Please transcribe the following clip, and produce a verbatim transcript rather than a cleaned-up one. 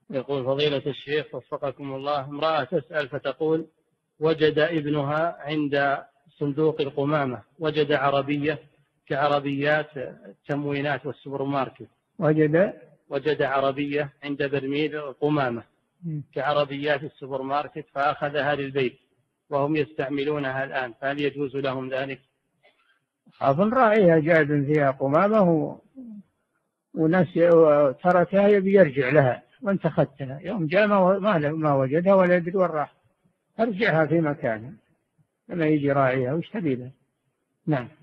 يقول فضيلة الشيخ وفقكم الله، امرأة تسأل فتقول وجد ابنها عند صندوق القمامة وجد عربية كعربيات التموينات والسوبر ماركت، وجد وجد عربية عند برميل القمامة كعربيات السوبر ماركت فأخذها للبيت وهم يستعملونها الآن، فهل يجوز لهم ذلك؟ أظن رأيها جاد فيها قمامة وناس تركها يبي يرجع لها وانت أخذتها، يوم جاء ما وجدها ولا يدري وين راح، ارجعها في مكانها لما يجي راعيها وش تبي له. نعم.